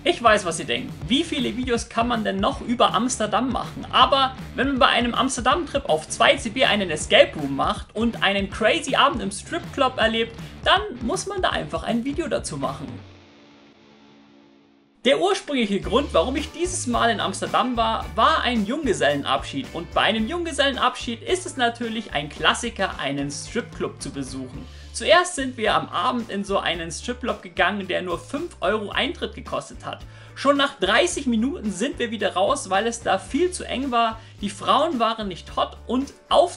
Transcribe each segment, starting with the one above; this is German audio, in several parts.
Ich weiß, was ihr denkt. Wie viele Videos kann man denn noch über Amsterdam machen? Aber wenn man bei einem Amsterdam-Trip auf 2CB einen Escape Room macht und einen crazy Abend im Stripclub erlebt, dann muss man da einfach ein Video dazu machen. Der ursprüngliche Grund, warum ich dieses Mal in Amsterdam war, war ein Junggesellenabschied. Und bei einem Junggesellenabschied ist es natürlich ein Klassiker, einen Stripclub zu besuchen. Zuerst sind wir am Abend in so einen Stripclub gegangen, der nur 5 Euro Eintritt gekostet hat. Schon nach 30 Minuten sind wir wieder raus, weil es da viel zu eng war. Die Frauen waren nicht hot und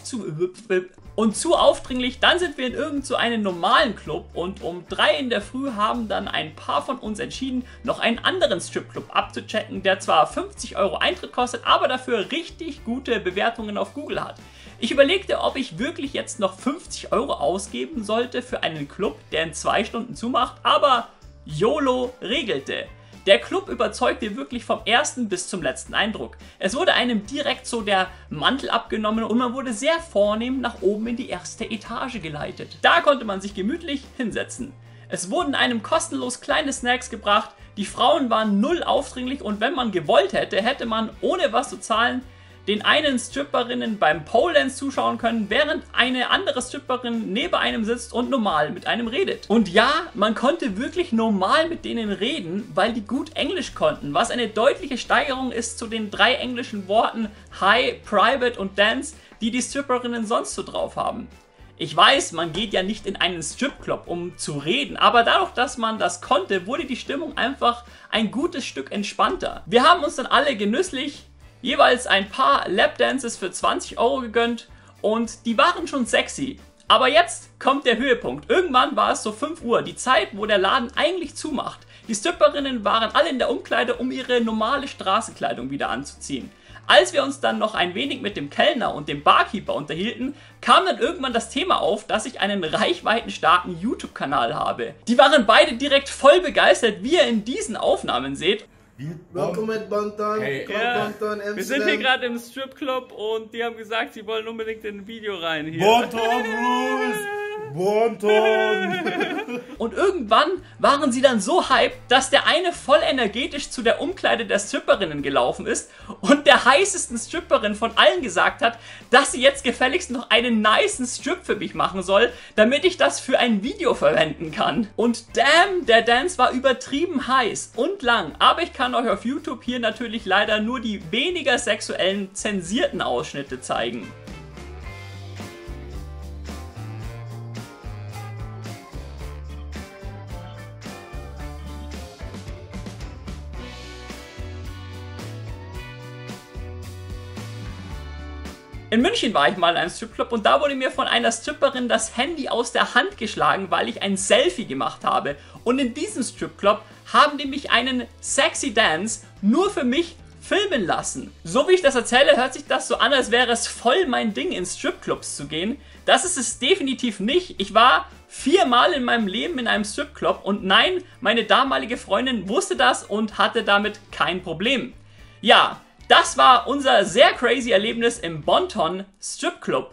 zu aufdringlich. Dann sind wir in irgend so einen normalen Club und um 3 in der Früh haben dann ein paar von uns entschieden, noch einen anderen Stripclub abzuchecken, der zwar 50 Euro Eintritt kostet, aber dafür richtig gute Bewertungen auf Google hat. Ich überlegte, ob ich wirklich jetzt noch 50 Euro ausgeben sollte für einen Club, der in 2 Stunden zumacht, aber YOLO regelte. Der Club überzeugte wirklich vom ersten bis zum letzten Eindruck. Es wurde einem direkt so der Mantel abgenommen und man wurde sehr vornehm nach oben in die erste Etage geleitet. Da konnte man sich gemütlich hinsetzen. Es wurden einem kostenlos kleine Snacks gebracht, die Frauen waren null aufdringlich und wenn man gewollt hätte, hätte man ohne was zu zahlen den einen Stripperinnen beim Pole Dance zuschauen können, während eine andere Stripperin neben einem sitzt und normal mit einem redet. Und ja, man konnte wirklich normal mit denen reden, weil die gut Englisch konnten, was eine deutliche Steigerung ist zu den 3 englischen Worten High, Private und Dance, die die Stripperinnen sonst so drauf haben. Ich weiß, man geht ja nicht in einen Stripclub, um zu reden, aber dadurch, dass man das konnte, wurde die Stimmung einfach ein gutes Stück entspannter. Wir haben uns dann alle genüsslich jeweils ein paar Lapdances für 20 Euro gegönnt und die waren schon sexy. Aber jetzt kommt der Höhepunkt. Irgendwann war es so 5 Uhr, die Zeit, wo der Laden eigentlich zumacht. Die Stripperinnen waren alle in der Umkleide, um ihre normale Straßenkleidung wieder anzuziehen. Als wir uns dann noch ein wenig mit dem Kellner und dem Barkeeper unterhielten, kam dann irgendwann das Thema auf, dass ich einen reichweitenstarken YouTube-Kanal habe. Die waren beide direkt voll begeistert, wie ihr in diesen Aufnahmen seht. Willkommen mit Bonton. Hey, wir sind hier gerade im Stripclub und die haben gesagt, sie wollen unbedingt in ein Video rein hier. Bonton Rules! Bonton! Und irgendwann waren sie dann so hyped, dass der eine voll energetisch zu der Umkleide der Stripperinnen gelaufen ist und der heißesten Stripperin von allen gesagt hat, dass sie jetzt gefälligst noch einen nicen Strip für mich machen soll, damit ich das für ein Video verwenden kann. Und damn, der Dance war übertrieben heiß und lang, aber ich kann euch auf YouTube hier natürlich leider nur die weniger sexuellen, zensierten Ausschnitte zeigen. In München war ich mal in einem Stripclub und da wurde mir von einer Stripperin das Handy aus der Hand geschlagen, weil ich ein Selfie gemacht habe. Und in diesem Stripclub haben die mich einen sexy Dance nur für mich filmen lassen. So wie ich das erzähle, hört sich das so an, als wäre es voll mein Ding, in Stripclubs zu gehen. Das ist es definitiv nicht. Ich war 4 Mal in meinem Leben in einem Stripclub und nein, meine damalige Freundin wusste das und hatte damit kein Problem. Ja, das war unser sehr crazy Erlebnis im Bonton Stripclub.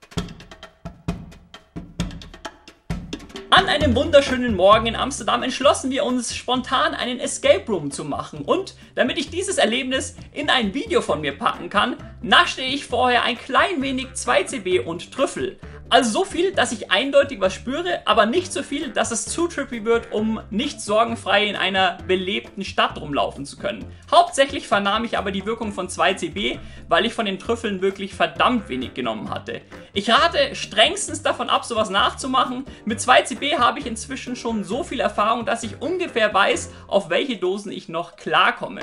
An einem wunderschönen Morgen in Amsterdam entschlossen wir uns spontan einen Escape Room zu machen und damit ich dieses Erlebnis in ein Video von mir packen kann, naschte ich vorher ein klein wenig 2CB und Trüffel. Also so viel, dass ich eindeutig was spüre, aber nicht so viel, dass es zu trippy wird, um nicht sorgenfrei in einer belebten Stadt rumlaufen zu können. Hauptsächlich vernahm ich aber die Wirkung von 2CB, weil ich von den Trüffeln wirklich verdammt wenig genommen hatte. Ich rate strengstens davon ab, sowas nachzumachen. Mit 2CB habe ich inzwischen schon so viel Erfahrung, dass ich ungefähr weiß, auf welche Dosen ich noch klarkomme.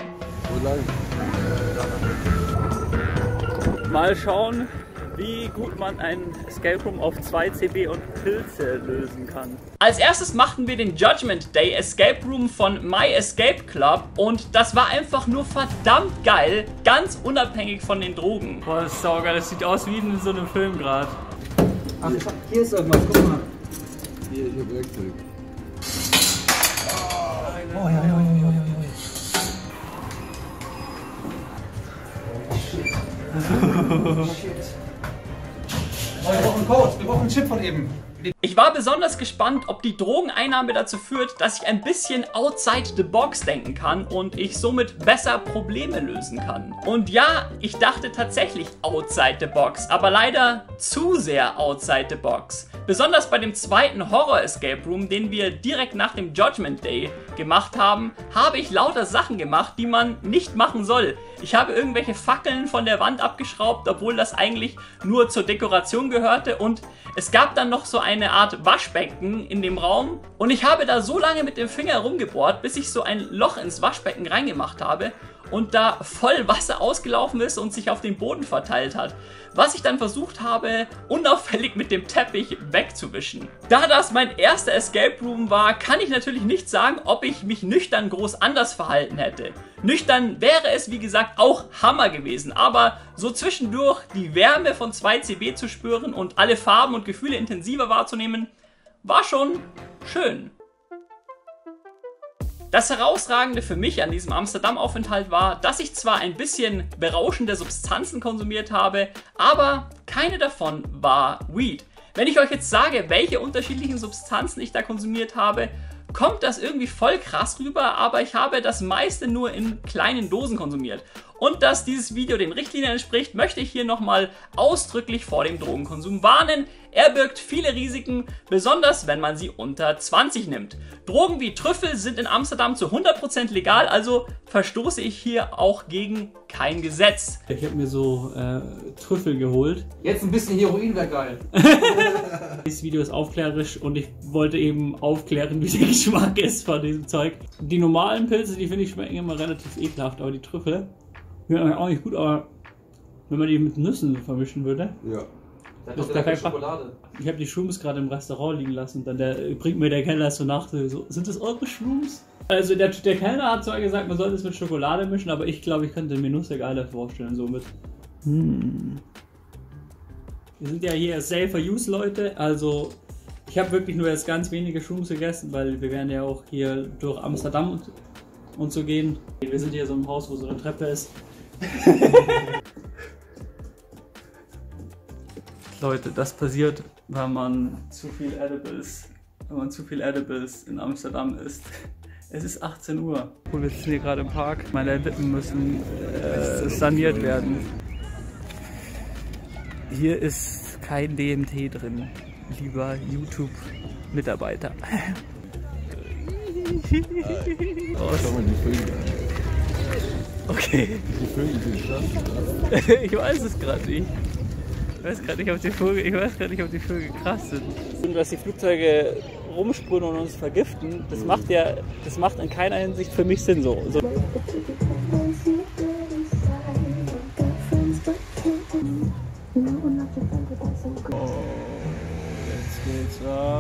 Mal schauen, wie gut man einen Escape Room auf 2CB und Pilze lösen kann. Als erstes machten wir den Judgment Day Escape Room von My Escape Club und das war einfach nur verdammt geil, ganz unabhängig von den Drogen. Boah, das ist saugeil, das sieht aus wie in so einem Film gerade. Ach, hier ist irgendwas, guck mal. Hier Werkzeug. Oh, ja. Wir brauchen einen Code, wir brauchen einen Chip von eben. Ich Ich war besonders gespannt, ob die Drogeneinnahme dazu führt, dass ich ein bisschen outside the box denken kann und ich somit besser Probleme lösen kann. Und ja, ich dachte tatsächlich outside the box, aber leider zu sehr outside the box. Besonders bei dem zweiten Horror-Escape Room, den wir direkt nach dem Judgment Day gemacht haben, habe ich lauter Sachen gemacht, die man nicht machen soll. Ich habe irgendwelche Fackeln von der Wand abgeschraubt, obwohl das eigentlich nur zur Dekoration gehörte, und es gab dann noch so eine Art Waschbecken in dem Raum und ich habe da so lange mit dem Finger rumgebohrt, bis ich so ein Loch ins Waschbecken reingemacht habe und da voll Wasser ausgelaufen ist und sich auf den Boden verteilt hat, was ich dann versucht habe, unauffällig mit dem Teppich wegzuwischen. Da das mein erster Escape Room war, kann ich natürlich nicht sagen, ob ich mich nüchtern groß anders verhalten hätte. Nüchtern wäre es, wie gesagt, auch Hammer gewesen, aber so zwischendurch die Wärme von 2CB zu spüren und alle Farben und Gefühle intensiver wahrzunehmen, war schon schön. Das Herausragende für mich an diesem Amsterdam-Aufenthalt war, dass ich zwar ein bisschen berauschende Substanzen konsumiert habe, aber keine davon war Weed. Wenn ich euch jetzt sage, welche unterschiedlichen Substanzen ich da konsumiert habe, kommt das irgendwie voll krass rüber, aber ich habe das meiste nur in kleinen Dosen konsumiert. Und dass dieses Video den Richtlinien entspricht, möchte ich hier nochmal ausdrücklich vor dem Drogenkonsum warnen. Er birgt viele Risiken, besonders wenn man sie unter 20 nimmt. Drogen wie Trüffel sind in Amsterdam zu 100% legal, also verstoße ich hier auch gegen kein Gesetz. Ich habe mir so Trüffel geholt. Jetzt ein bisschen Heroin wäre geil. Dieses Video ist aufklärerisch und ich wollte eben aufklären, wie der Geschmack ist von diesem Zeug. Die normalen Pilze, die finde ich schmecken immer relativ ekelhaft, aber die Trüffel schmecken auch nicht gut, aber wenn man die mit Nüssen vermischen würde. Ja. Das ist da keine Schokolade. Ich habe die Shrooms gerade im Restaurant liegen lassen und dann bringt mir der Kellner so nach, so, sind das eure Shrooms? Also der Kellner hat zwar gesagt, man sollte es mit Schokolade mischen, aber ich glaube, ich könnte mir Nüsse geiler vorstellen, somit. Wir sind ja hier Safer Use Leute, also ich habe wirklich nur jetzt ganz wenige Shrooms gegessen, weil wir werden ja auch hier durch Amsterdam und so gehen. Wir sind hier so im Haus, wo so eine Treppe ist. Leute, das passiert, wenn man zu viel Edibles in Amsterdam isst. Es ist 18 Uhr. Und wir sitzen hier gerade im Park. Meine Lippen müssen saniert werden. Hier ist kein DMT drin, lieber YouTube-Mitarbeiter. Okay. Die Vögel sind krass. Ich weiß es gerade nicht. Ich weiß gerade nicht, ob die Vögel krass sind. Und dass die Flugzeuge rumsprühen und uns vergiften, das macht in keiner Hinsicht für mich Sinn so. Oh, jetzt geht's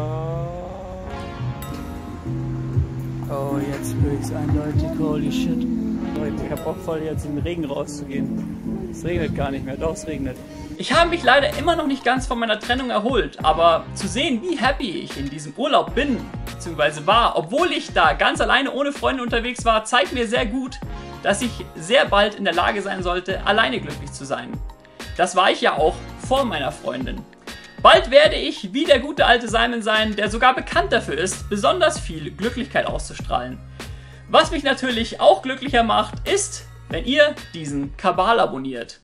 Oh, jetzt spüre ich es eindeutig, holy shit. Ich hab Bock voll jetzt in den Regen rauszugehen. Es regnet gar nicht mehr, doch es regnet. Ich habe mich leider immer noch nicht ganz von meiner Trennung erholt, aber zu sehen, wie happy ich in diesem Urlaub bin, bzw. war, obwohl ich da ganz alleine ohne Freunde unterwegs war, zeigt mir sehr gut, dass ich sehr bald in der Lage sein sollte, alleine glücklich zu sein. Das war ich ja auch vor meiner Freundin. Bald werde ich wie der gute alte Simon sein, der sogar bekannt dafür ist, besonders viel Glücklichkeit auszustrahlen. Was mich natürlich auch glücklicher macht, ist, wenn ihr diesen Kabal abonniert.